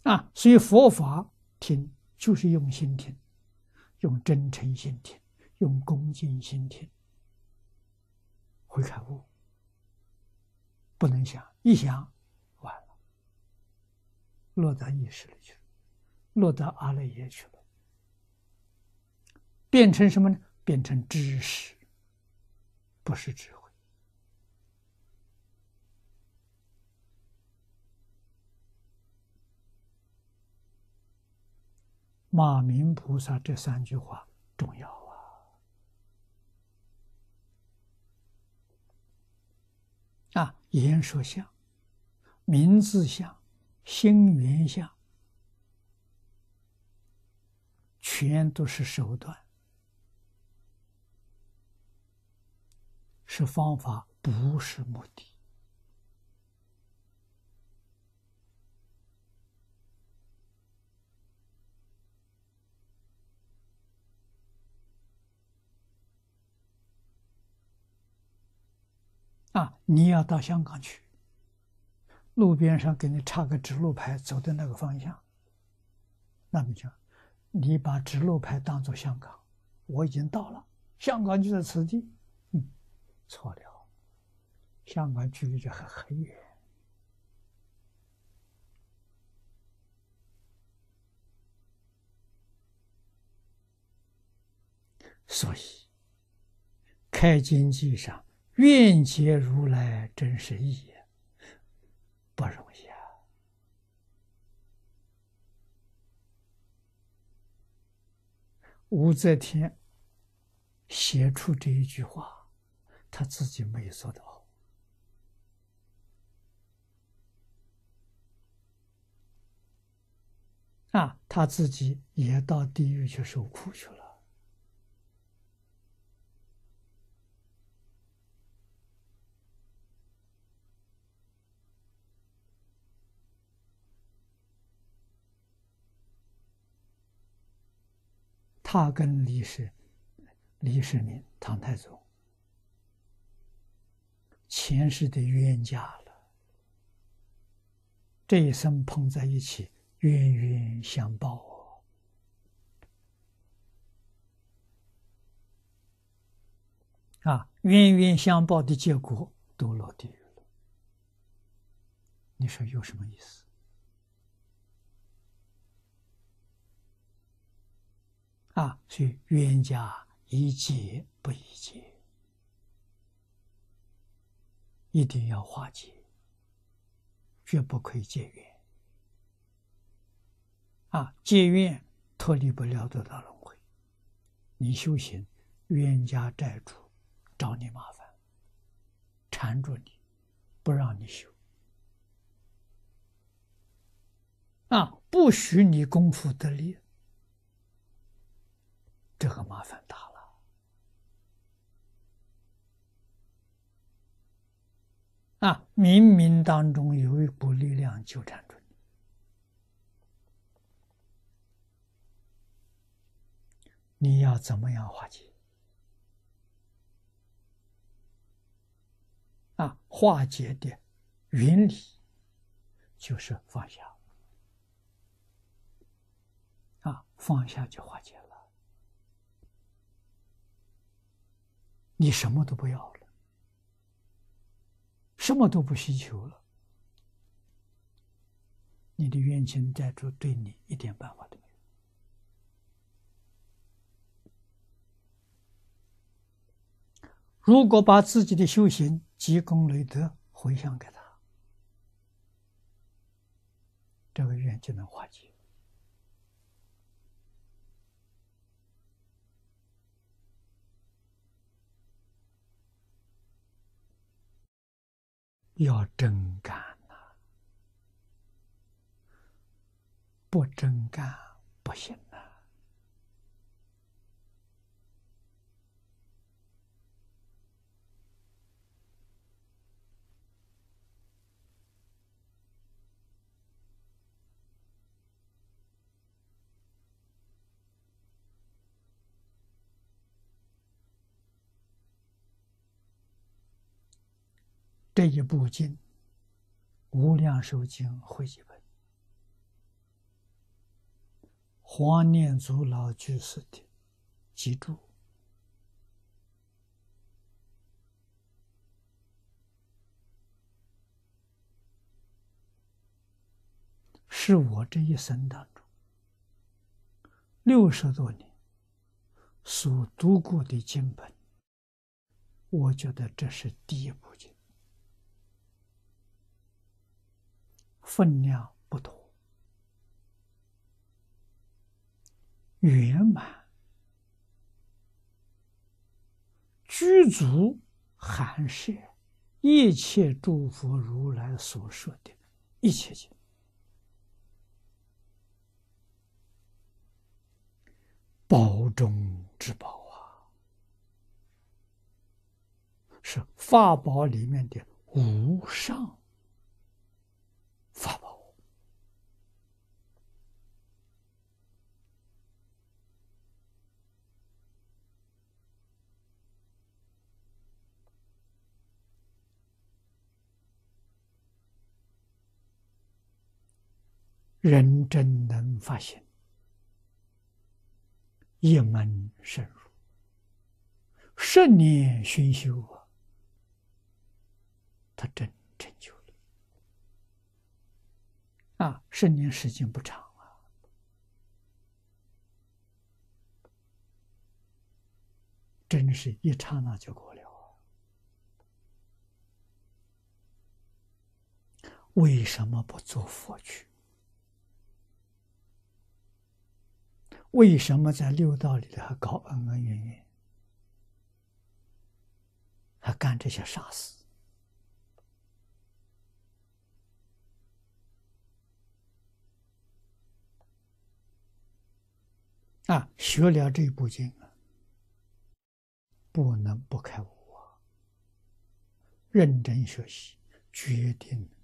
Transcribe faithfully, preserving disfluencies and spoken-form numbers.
啊，所以佛法听就是用心听，用真诚心听，用恭敬心听，会开悟。不能想，一想完了，落到意识里去了，落到阿赖耶去了，变成什么呢？变成知识，不是智慧。马明菩萨这三句话重要啊！啊，言说相、名字相、心缘相，全都是手段，是方法，不是目的。啊，你要到香港去，路边上给你插个指路牌，走的那个方向，那么讲，你把指路牌当作香港，我已经到了，香港就在此地。嗯，错了，香港距离这很很远。所以开经记上愿解如来真实义，不容易啊！武则天写出这一句话，他自己没有做到啊，他自己也到地狱去受苦去了。他跟李世李世民、唐太宗前世的冤家了，这一生碰在一起，冤冤相报哦。啊，冤冤相报的结果都落地狱了，你说有什么意思？啊，所以冤家宜解不宜结，一定要化解，绝不可以结怨。啊，结怨脱离不了六道轮回。你修行，冤家债主找你麻烦，缠住你，不让你修。啊，不许你功夫得力，这个麻烦大了。啊，冥冥当中有一股力量纠缠住你，你要怎么样化解？啊，化解的原理就是放下。啊，放下就化解了。你什么都不要了，什么都不需求了，你的冤亲债主对你一点办法都没有。如果把自己的修行积功累德回向给他，这个冤就能化解。要真干呐、啊，不真干不行呐、啊。这一部经《无量寿经》汇集本， 黄念祖老居士的记住，是我这一生当中六十多年所读过的经本，我觉得这是第一部经，分量不多，圆满，具足含摄一切诸佛如来所说的一切经。宝中之宝啊，是法宝里面的无上法宝。人真能发现，一门深入，十年熏修啊，他真成就了啊！十年时间不长啊，真是一刹那就过了啊！为什么不做佛去？为什么在六道里还搞恩恩怨怨，还干这些傻事？啊，学了这部经啊，不能不开悟啊！认真学习，决定